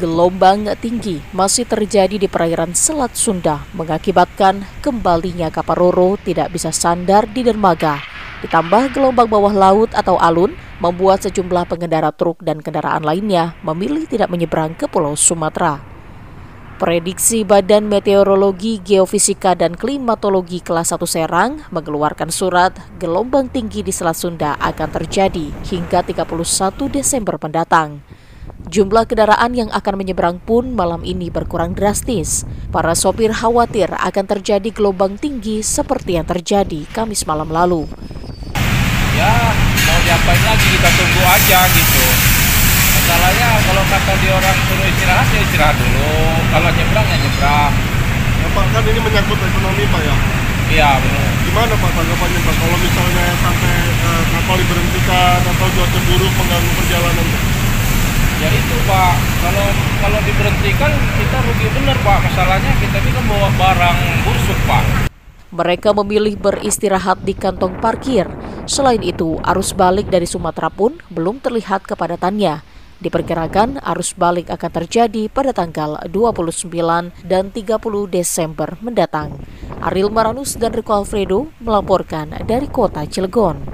Gelombang tinggi masih terjadi di perairan Selat Sunda mengakibatkan kembalinya kapal Roro tidak bisa sandar di dermaga. Ditambah gelombang bawah laut atau alun membuat sejumlah pengendara truk dan kendaraan lainnya memilih tidak menyeberang ke Pulau Sumatera. Prediksi Badan Meteorologi, Geofisika, dan Klimatologi kelas 1 Serang mengeluarkan surat gelombang tinggi di Selat Sunda akan terjadi hingga 31 Desember mendatang. Jumlah kendaraan yang akan menyeberang pun malam ini berkurang drastis. Para sopir khawatir akan terjadi gelombang tinggi seperti yang terjadi Kamis malam lalu. Ya, mau diapain lagi, kita tunggu aja gitu. Masalahnya kalau kata di orang suruh istirahat, ya istirahat dulu. Kalau nyebrang, ya nyebrang. Ya Pak, kan ini menyangkut ekonomi Pak ya? Iya, benar. Gimana Pak tanggapannya Pak, kalau misalnya sampai kapal diberhentikan atau cuaca buruk mengganggu perjalanan? Ya itu Pak, kalau diberhentikan kita rugi bener Pak. Masalahnya kita ini kan bawa barang busuk Pak. Mereka memilih beristirahat di kantong parkir. Selain itu, arus balik dari Sumatera pun belum terlihat kepadatannya. Diperkirakan arus balik akan terjadi pada tanggal 29 dan 30 Desember mendatang. Ariel Maranus dan Rico Alfredo melaporkan dari kota Cilegon.